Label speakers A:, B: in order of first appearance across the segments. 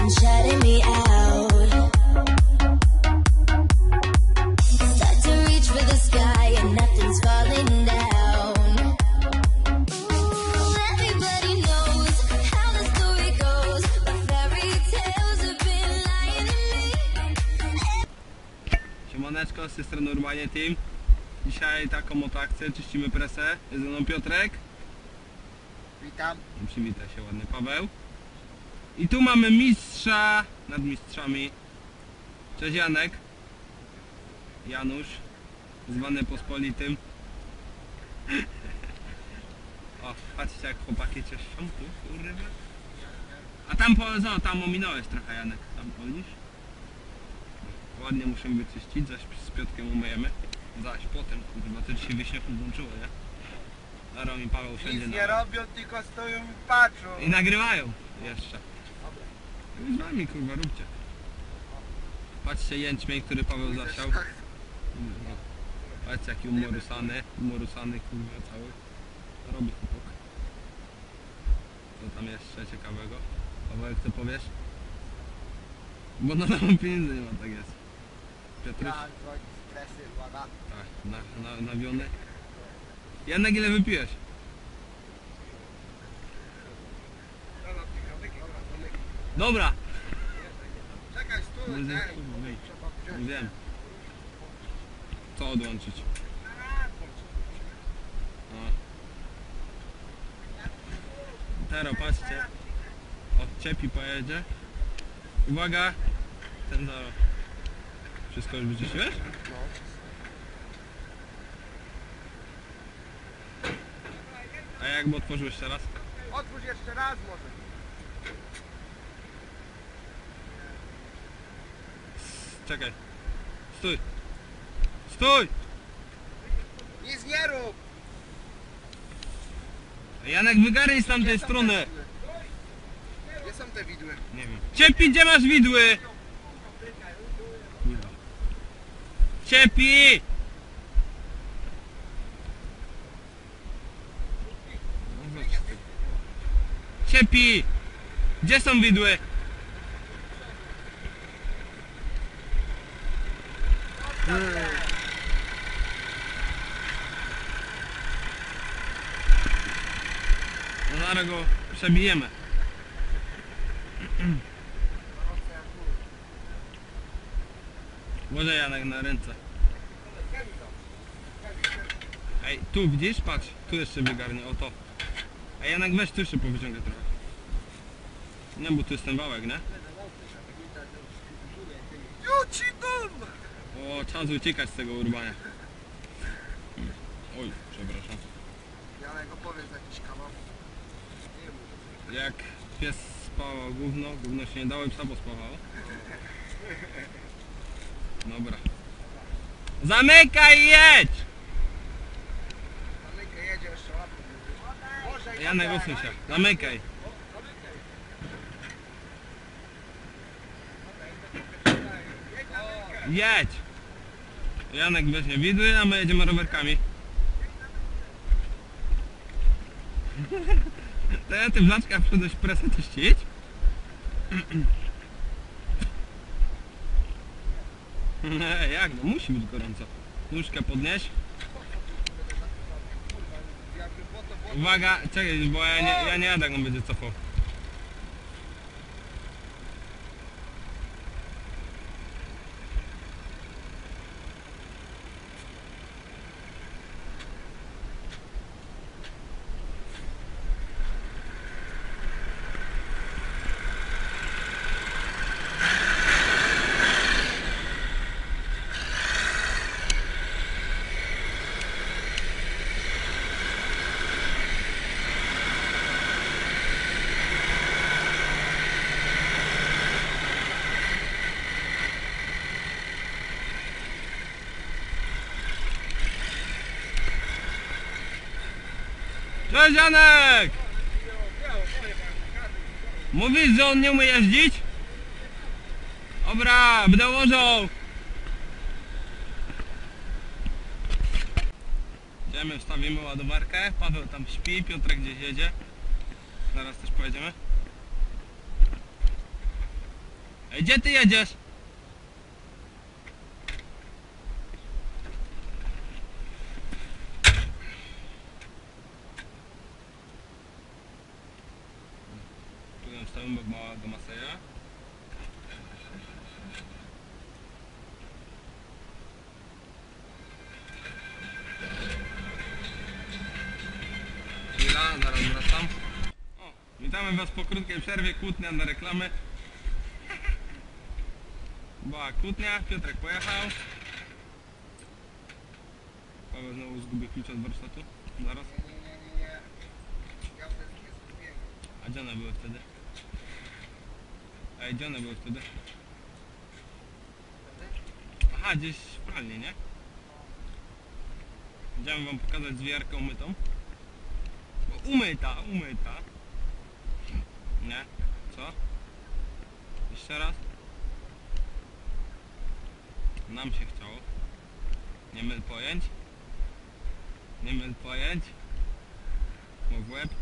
A: and shutting me out. Start to reach for the sky and nothing's falling down. Everybody knows how the story goes, but fairy tales have been lying to me.
B: Siemaneczko, z tej strony Urbanie Team. Dzisiaj taką oto akcję, czyścimy presę. Jest ze mną Piotrek.
C: Witam.
B: Przywitaj się ładnie, Paweł. I tu mamy mistrza nad mistrzami. Cześć Janek. Janusz, zwany pospolitym. O, patrzcie jak chłopaki cieszą tu, kurwa. A tam tam ominąłeś trochę, Janek. Tam polisz. Ładnie musimy wyczyścić, zaś z Piotkiem umyjemy. Zaś potem, kurwa, to dzisiaj wieśniaków włączyło, nie? Zaraz mi Paweł
C: Nic
B: siądzie
C: nie robią, tylko stoją i patrzą.
B: i nagrywają jeszcze. I z wami, kurwa, róbcie. Patrzcie jęczmień, który Paweł zasiał. No. Patrzcie jaki umorusany, kurwa, cały. Robi chłopak. Co tam jeszcze ciekawego? Paweł, co powiesz? Bo na nam pieniędzy nie ma, tak jest. Piotruś?
C: Ja dzwonię z presy, uwaga.
B: Tak, nawiony. Janek, ile wypiłeś? Dobra!
C: Czekaj, stój,
B: Może-
C: ej.
B: ej.
C: Trzeba wziąć.
B: Wiem. Co odłączyć? O. Teraz patrzcie. Odczepi pojedzie. Uwaga! Ten zaraz. Wszystko już wyczyściłeś? A jakby otworzyłeś teraz?
C: Otwórz jeszcze raz może.
B: Czekaj. Stój! Stój!
C: Nic nie rób.
B: Janek, wygarnij z tamtej
C: Gdzie są te
B: strony!
C: widły? Gdzie są te widły?
B: Nie wiem. Ciepi, gdzie masz widły? Kurwa. Ciepi! Ciepi! Gdzie są widły? No zaraz go przebijemy. Może Janek na ręce. Ej, tu widzisz? Patrz, tu jeszcze wygarnie, o to. Ej, Janek, weź tu jeszcze powyciągaj trochę. Nie, bo tu jest ten wałek, nie?
C: Juci dum!
B: O, czas uciekać z tego Urbania. Oj, przepraszam.
C: Janek, opowiedz jakiś kawał.
B: Jak pies spawał gówno się nie dało i psa pospawało. Dobra. Zamykaj i jedź!
C: Zamykaj, jedzie jeszcze łapą. Może
B: Janek, usuń się. Zamykaj. Jedź! Janek weźmie widły, a my jedziemy rowerkami. To ja ty w laczkach przyszedłeś presę czyścić? Jak no, musi być gorąco. Nóżkę podnieś. Uwaga, czekaj, bo ja nie jadę, jak on będzie cofał. Cześć Janek! Mówisz, że on nie umie jeździć? Dobra, będę łożą! Idziemy, wstawimy ładowarkę, Paweł tam śpi, Piotrek gdzieś jedzie. Zaraz też pojedziemy. Gdzie ty jedziesz? Tu ją wstawimy obok małego Maseja. Chwila, zaraz wracam. O, witamy was po krótkiej przerwie, kłótnia na reklamy. Była kłótnia, Piotrek pojechał. Paweł znowu zgubił klucz od warsztatu. Zaraz.
C: Nie. Ja wtedy nie zgubiłem.
B: A gdzie one były wtedy? Ej, gdzie one były wtedy? Aha, gdzieś w pralni, nie? Chciałem wam pokazać zwijarkę umytą. O, umyta. Nie? Co? Jeszcze raz? Nam się chciało. Nie myl pojęć. Mów w łeb.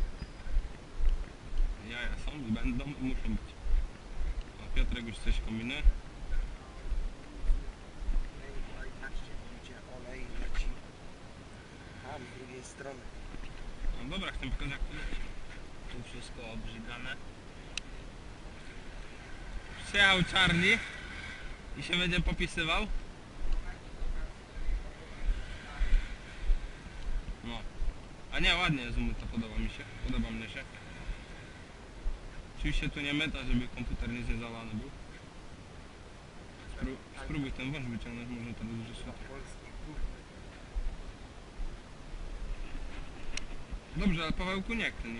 B: Jaja są i będą i muszą być. A Piotrek już coś kombinuje.
C: Olej, patrzcie, idzie olej, leci. Tam, z drugiej strony.
B: No dobra, chcę pokazać jak to leci. Tu wszystko obrzygane. Przyjechał Charlie i się będzie popisywał. No. A nie, ładnie jest umyta, podoba mnie się. Oczywiście tu nie meta, żeby komputer nie zalany był. Spróbuj ten wąż wyciągnąć, może to będzie światło.
C: Polski gówno.
B: Dobrze, ale Pawełku nie klnij.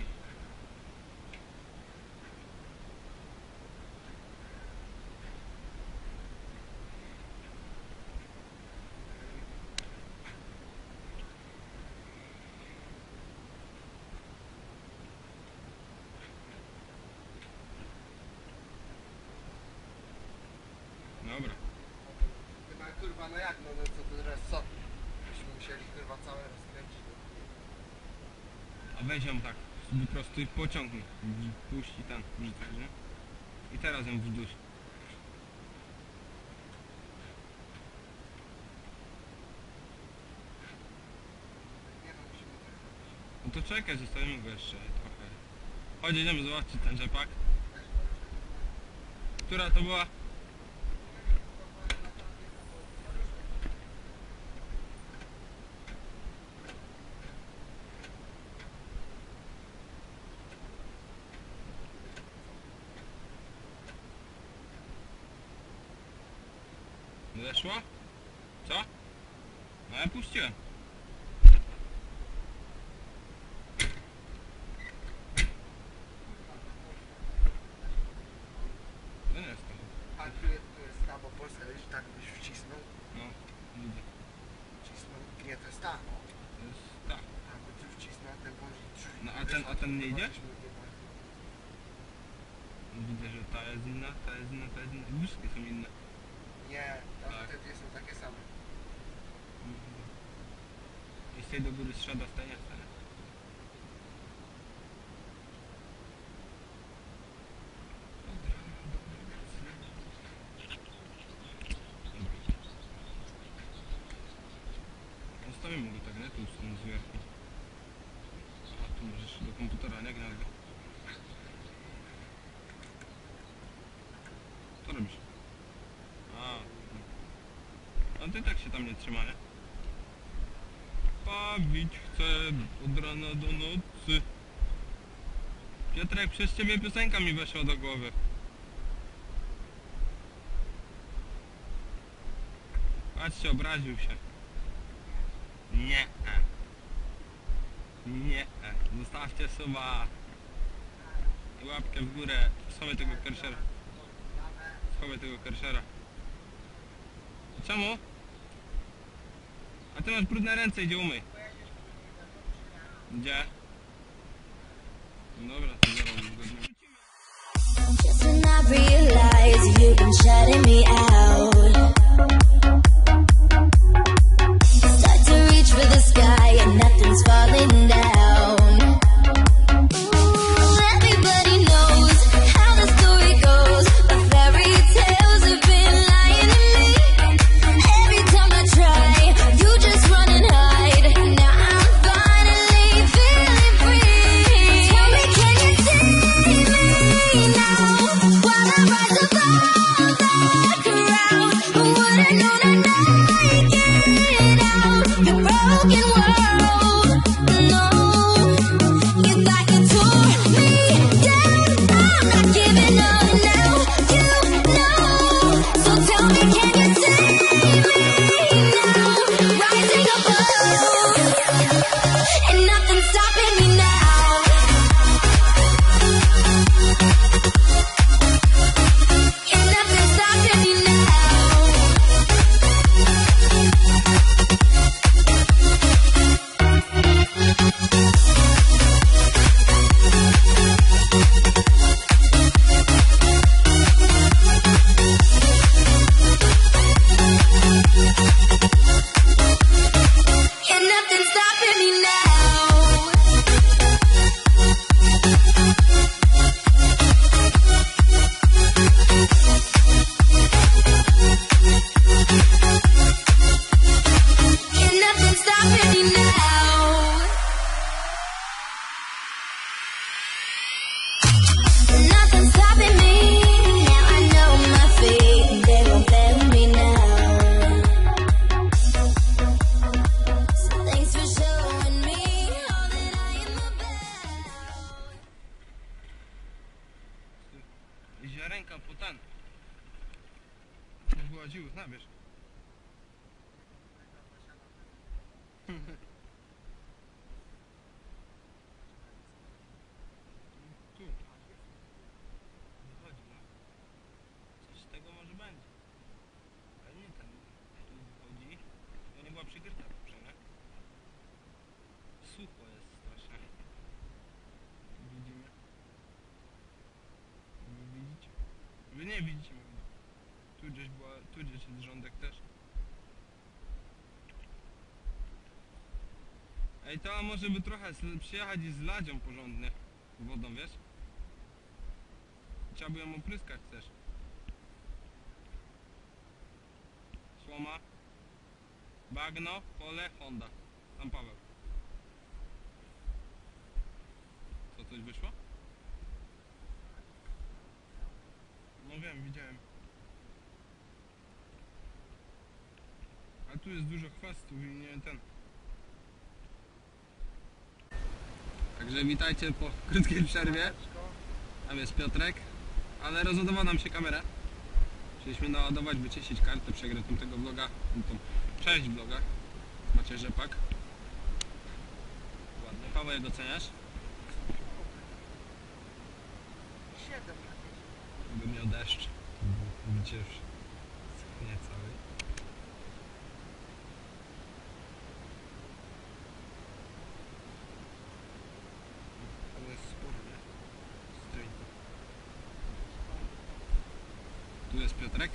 B: Dobra.
C: No kurwa, no jak, no co to teraz co? Byśmy musieli kurwa całe rozkręcić.
B: A weź ją tak, wyprostuj, pociągnij. Puść i ten, wrzucaj, nie? I teraz ją wduś.
C: Nie no, musimy tak.
B: No to czekaj, zostawimy go jeszcze trochę. Chodź, idziemy zobaczyć ten rzepak. Która to była? Zeszło? Co? No ja puściłem. To nie jest to.
C: A tu jest ta, bo Polska już tak byś wcisnął.
B: No, widzę.
C: Wcisnął. Nie, to jest ta.
B: To jest tak.
C: A bo tu wcisnął, a ten wąż.
B: No, a ten nie idzie? Widzę, że ta jest inna. Wszystkie są inne.
C: Nie,
B: Tak.
C: te dwie są takie same.
B: I z tej do góry strzeda stanie. Zostawimy go tak, nie? Tu są zwiarki. A tu możesz do komputera, nie? Gniazdo. Co robisz? A ty tak się tam nie trzyma, nie? Bawić chcę od rana do nocy. Piotrek, przez ciebie piosenka mi weszła do głowy. Patrzcie, obraził się. Nie. Zostawcie suba. I łapkę w górę. Schowaj tego kerszera. Czemu? A ty masz brudne ręce, idzie umyj. Gdzie? No dobra, to zaraz zgodnie.
A: Just when I realize you've been shutting me out, start to reach for the sky and nothing's falling down. Ooh, everybody knows how the story goes, a fairy tale.
B: wyłaziły na wierzch. Tu. Wychodzi, no. Coś z tego może będzie. Ale nie ten. Tu wychodzi. To nie była przykryta poprzednia. Sucho jest strasznie. Tu widzimy. Wy widzicie? Wy nie widzicie. Tu gdzieś była, tu gdzieś jest rządek też. Ej, to może by trochę przyjechać i z ladzią porządnie. Wodą, wiesz? Trzeba by ją opryskać też. Słoma. Bagno, pole, Honda. Tam Paweł. Co, coś wyszło? No wiem, widziałem. A tu jest dużo chwastów i nie ten. Także witajcie po krótkiej przerwie. Tam jest Piotrek. Ale rozładowała nam się kamera. Chcieliśmy naładować, wyczyścić kartę, przegrać tego vloga. Cześć vloga. Macie rzepak. Ładnie. Paweł, jak oceniasz?
C: 7 na 10.
B: Gdyby miał deszcz. Widzicie już. Nie cały. Ale jest sporo, nie? Stryj. Tu jest Piotrek.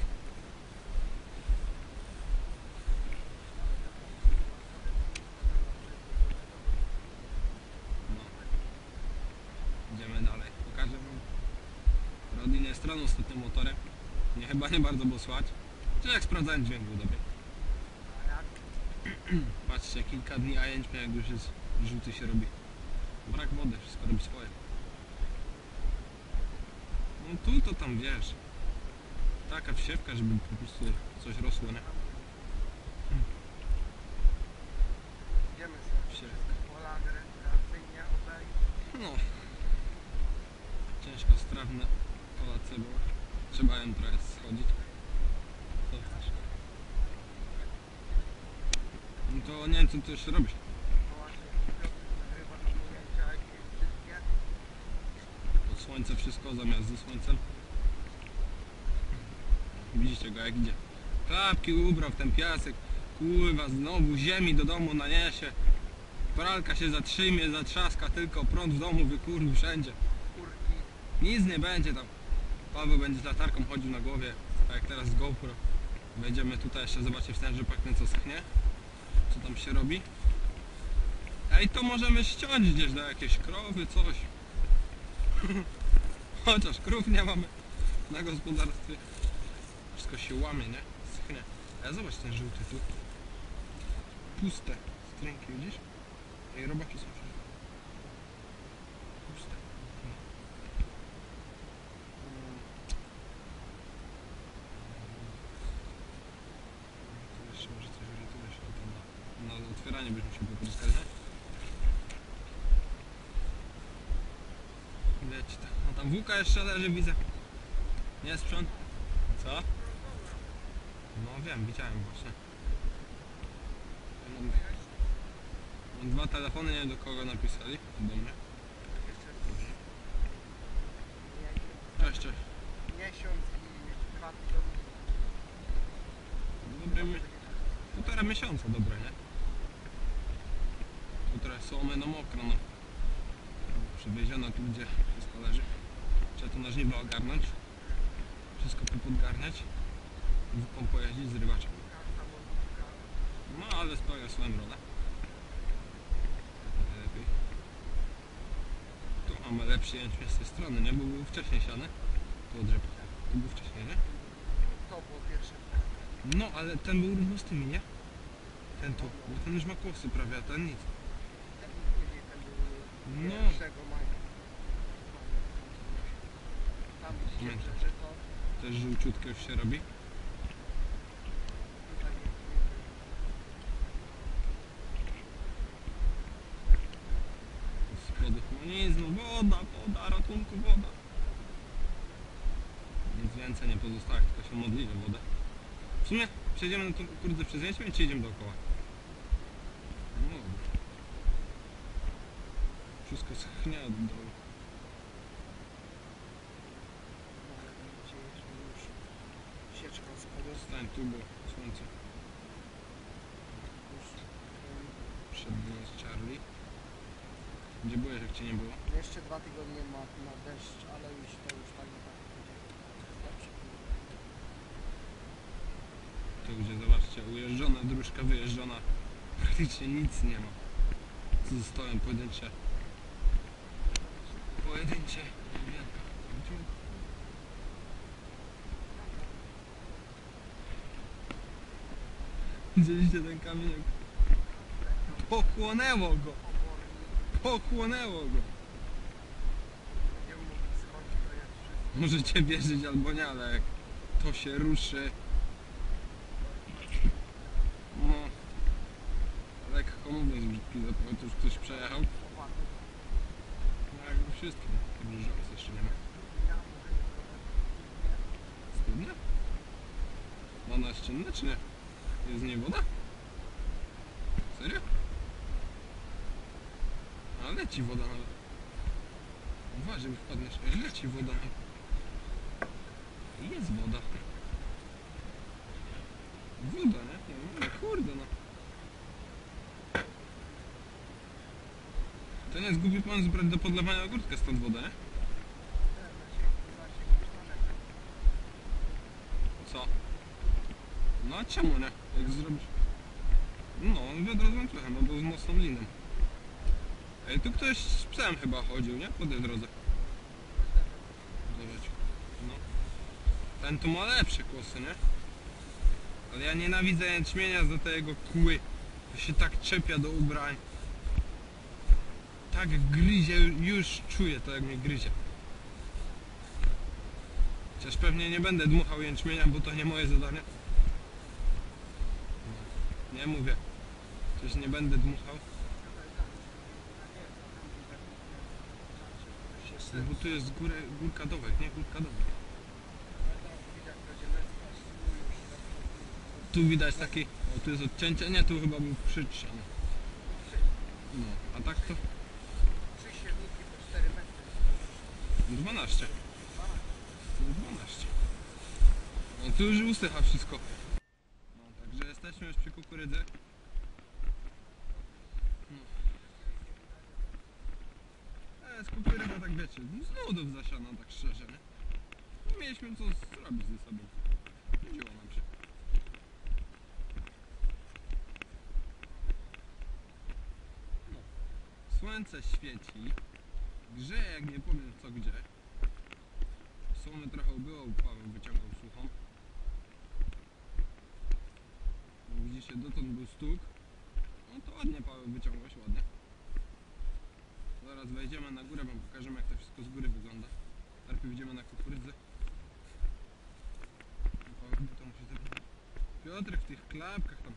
B: No. Idziemy dalej. Pokażę wam. Rodinę stroną z tym motorem. Nie, chyba nie bardzo było słychać. Czy jak sprawdzałem, dźwięk był dobry.
C: A jak?
B: Patrzcie, kilka dni, a jęczmień jak już jest żółty się robi. Brak wody, wszystko robi swoje. No tu to tam wiesz. Taka wsiewka, żeby po prostu coś rosło, nie?
C: Idziemy sobie
B: Wsiewka.
C: wszystkie pola rekreacyjnie obejść.
B: No. Ciężko strawne polacy było. Trzeba ją trochę schodzić. Co chcesz? No to nie wiem, co ty jeszcze robisz.
C: No właśnie, Piotr nagrywa na ujęcia jakieś wszystkie.
B: Pod słońce wszystko zamiast ze słońcem. Widzicie go jak idzie. Klapki ubrał w ten piasek. Kurwa, znowu ziemi do domu naniesie. Pralka się zatrzymie, zatrzaska, tylko prąd w domu wykurwi wszędzie.
C: Kurki.
B: Nic nie będzie tam. Paweł będzie z latarką chodził na głowie, tak jak teraz z GoPro. Wejdziemy tutaj jeszcze zobaczyć ten rzepak, ten co schnie. Co tam się robi. Ej, to możemy ściąć gdzieś do jakiejś krowy, coś. Chociaż krów nie mamy na gospodarstwie. Wszystko się łamie, nie? Schnie. A zobacz ten żółty tu. Puste stręki, widzisz? Ej, robaki są wszędzie. Puste. Tu jeszcze może coś orientuje się tam na otwieranie byśmy się popryskali, nie? Wiecie, no tam włóka jeszcze leży, widzę. Nie sprząt. Co? No wiem, widziałem właśnie. Mam 2 telefony, nie wiem do kogo napisali. Do mnie. Cześć, cześć.
C: Miesiąc i 2 tygodnie.
B: Dobre półtora miesiąca, dobre, nie? Tu teraz słomy na mokro, no. Przywieziona tu, gdzie wszystko leży. Trzeba to na żniwa ogarnąć. Wszystko popodgarniać. Wódką pojeździć z rywaczem. No ale spełnia swoją rolę. Lepiej. Tu mamy lepszy jęczmień z tej strony, nie? Bo był wcześniej siany. Tu od rzepaka. Tu był wcześniej, nie?
C: To było pierwsze.
B: No ale ten był równo z tymi, nie? Ten tu. Bo ten już ma kłosy prawie, a ten nic.
C: Ten później ten był
B: No.
C: 1 maja. Tam się
B: Pamiętam.
C: przeżyto.
B: Też żółciutkie już się robi.
C: Tutaj jest
B: Schody. No nic, no woda, ratunku, woda. Nic więcej nie pozostaje, tylko się modlili o wodę. W sumie przejdziemy na tą kukurydzę przez Jęczmień, czy idziemy dookoła? No dobra. Wszystko schnie od dołu.
C: Sieczka spadła.
B: Stań tu, bo słońce przed nas Charlie. Gdzie byłeś, jak cię nie było?
C: Jeszcze 2 tygodnie ma deszcz, ale już to już tak i tak będzie lepsze.
B: Tu gdzie zobaczcie, ujeżdżona dróżka, wyjeżdżona. Praktycznie nic nie ma. Co zostałem pojedyncze. Wielka. Widzieliście ten kamień? Pochłonęło go! Pochłonęło go!
C: Nie mówię skąd to jest wszystko.
B: Możecie wierzyć albo nie, ale jak to się ruszy... No... Lekko mówiąc brzydki zapomniał, to już ktoś przejechał. No jakby wszystkim. Dobrze, że was jeszcze nie ma. Studnia? Ona jest ciemna czy nie? Jest z niej woda? Serio? A leci woda nawet. Uważaj, bo wpadniesz. Leci woda nawet. Jest woda. Woda, nie? No, kurde no. To nie jest głupi pomysł brać do podlewania ogórka stąd wodę, nie? Co? No a czemu nie? Jak zrobisz? No, wiadro z węglechem, albo z mocną liną. Ej, tu ktoś z psem chyba chodził, nie? Po tej drodze. Zobacz. No. Ten tu ma lepsze kłosy, nie? Ale ja nienawidzę jęczmienia za te jego kły. To się tak czepia do ubrań. Tak gryzie, już czuję to jak mnie gryzie. Chociaż pewnie nie będę dmuchał jęczmienia, bo to nie moje zadanie. Nie mówię. Przecież nie będę dmuchał. No bo tu jest górka dołek, nie? Górka dołek. Tu widać taki... O, tu jest odcięcie. Nie, tu chyba był przytrzan. No, a tak to...
C: 3 silniki po 4 metry.
B: 12. To 12. No tu już usycha wszystko. No, także jesteśmy już przy kukurydzy. No. Z kukurydza tak wiecie, z nudów zasiana tak szczerze, nie? No, mieliśmy co zrobić ze sobą. Chodziło nam się. No. Słońce świeci. Grzeje jak nie powiem co gdzie. Słomy trochę było, Paweł wyciągał suchą. Widzicie, dotąd był stuk. No to ładnie Paweł wyciągałeś, ładnie. Zaraz wejdziemy na górę, wam pokażemy jak to wszystko z góry wygląda. Najpierw idziemy na kukurydzę. Paweł, bo to musi zrobić. Piotrek w tych klapkach tam.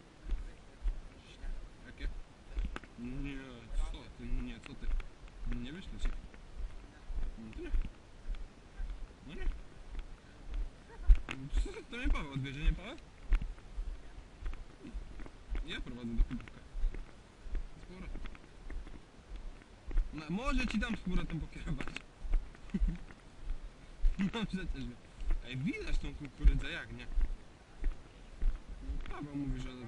B: Jakie? Nie, co ty, nie, co ty. Nie wyślę ci. No to nie. No nie. To mnie Paweł odbierze, nie Paweł? Ja prowadzę do kubka. Z powrotem. No, może ci dam z powrotem pokierować. No przecież wie. Ej, widać tą kukurydzę, jak nie? No, Paweł mówi, że...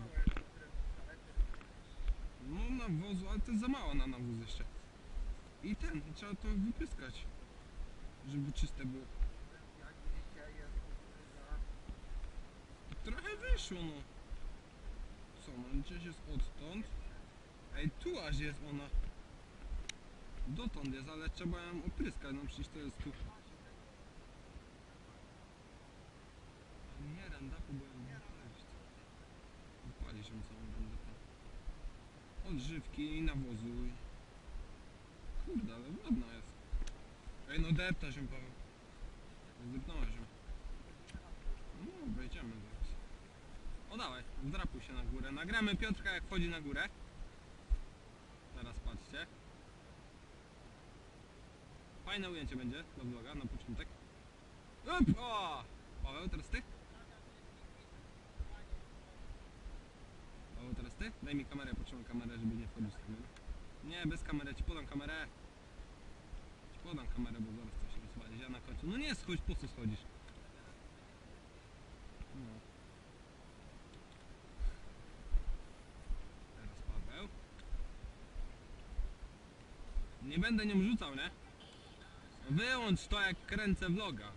B: No nawozu, ale to jest za mało na nawóz jeszcze. I ten, trzeba to wypryskać. Żeby czyste było.
C: Jak widzicie jest kukurydza.
B: Trochę wyszło, no. Co, no gdzieś jest odtąd. Ej, tu aż jest ona. Dotąd jest, ale trzeba ją opryskać, no przecież to jest tu. Nie dam dachu, bo ją wypalić. Wypali się całą będę tam. Odżywki i nawozu. Kurde, ale ładna jest. Ej, no depta się, Paweł. Zdepnąłeś się. No, wejdziemy zaraz. O dawaj, zdrapuj się na górę. Nagramy Piotrka jak wchodzi na górę. Teraz patrzcie. Fajne ujęcie będzie do vloga na początek. Up! O! Paweł, teraz ty? Daj mi kamerę, potrzeba kamerę, żeby nie wchodzić z kamerą. Nie, bez kamery, ci podam kamerę. Ci podam kamerę, bo zaraz coś rozwalić. Ja na końcu. No nie schodź, po co schodzisz? No. Teraz Paweł. Nie będę nią rzucał, nie? Wyłącz to, jak kręcę vloga.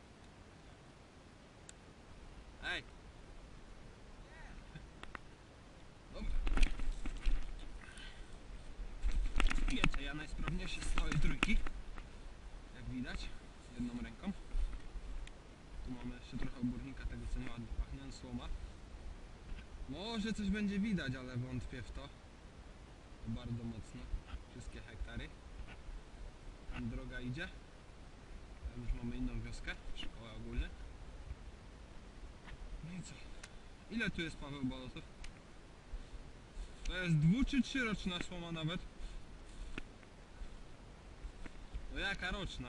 B: Ej. Dobra. Wiecie, ja najsprawniejszy z całej trójki. Jak widać, jedną ręką. Tu mamy jeszcze trochę obornika, tego co nieładnie pachnie, słoma. Może coś będzie widać, ale wątpię w to. To bardzo mocno. Wszystkie hektary. Tam droga idzie. Tam już mamy inną wioskę, szkoła ogólnie. No i co? Ile tu jest, Paweł, bolotów? To jest 2 czy 3 roczna słoma nawet? No jaka roczna?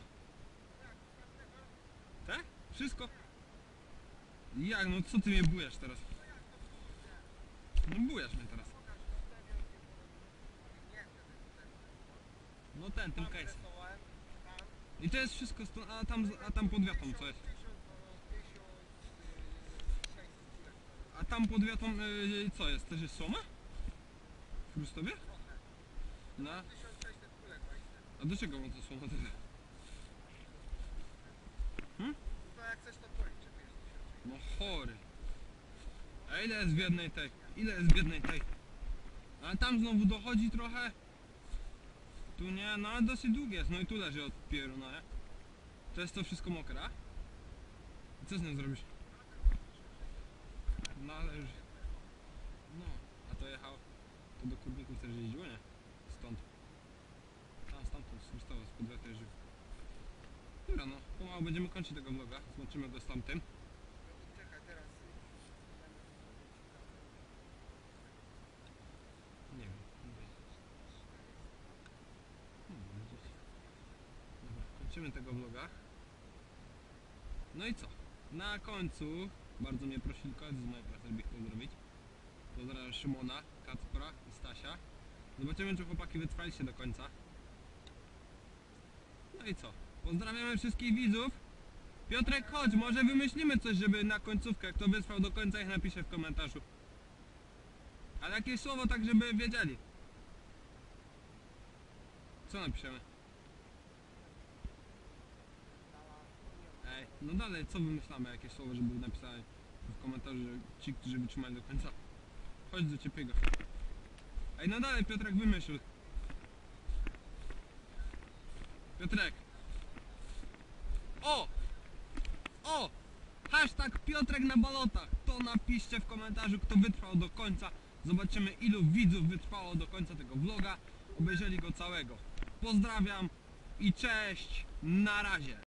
B: Tak? Wszystko? Jak? No co ty mnie bujesz teraz? No bujasz mnie teraz. No ten, tym case. I to jest wszystko stąd, a tam pod wiatą co jest? A tam pod wiatą co jest? Też jest słoma? W Chrustowie? No. A do czego on to słoma tyle?
C: To jak chcesz to policzę.
B: No chory. A ile jest w jednej tej? Ile jest w jednej tej? A tam znowu dochodzi trochę. Tu nie, no ale dosyć długie jest, no i tu leży od pieruna, nie? To jest to wszystko mokre, a? I co z nią zrobisz? No ale już... No, a to jechał... To do Kurników też jeździło, nie? Stąd. A, stamtąd, z Chrustowa, z Podwiatu jeździł. Dobra, no, pomału będziemy kończyć tego vloga, złączymy go z tamtym.
C: Czekaj, teraz...
B: Nie wiem, nie wiem. Gdzieś. Dobra, kończymy tego vloga. No i co? Na końcu bardzo mnie prosili koledzy z mojej pracy, żeby ich pozdrowić. Pozdrawiam Szymona, Kacpra i Stasia. Zobaczymy, czy chłopaki wytrwaliście do końca. No i co? Pozdrawiamy wszystkich widzów. Piotrek, chodź, może wymyślimy coś, żeby na końcówkę, kto wytrwał do końca, ich napisze w komentarzu. Ale jakieś słowo tak, żeby wiedzieli. Co napiszemy? Ej, no dalej, co wymyślamy? Jakieś słowo, żeby napisali w komentarzu, że ci, którzy wytrzymali do końca. Chodź do ciepłego. Ej, no dalej, Piotrek, wymyśl. Piotrek. O! O! Hashtag Piotrek na balotach. To napiszcie w komentarzu, kto wytrwał do końca. Zobaczymy, ilu widzów wytrwało do końca tego vloga. Obejrzeli go całego. Pozdrawiam i cześć. Na razie.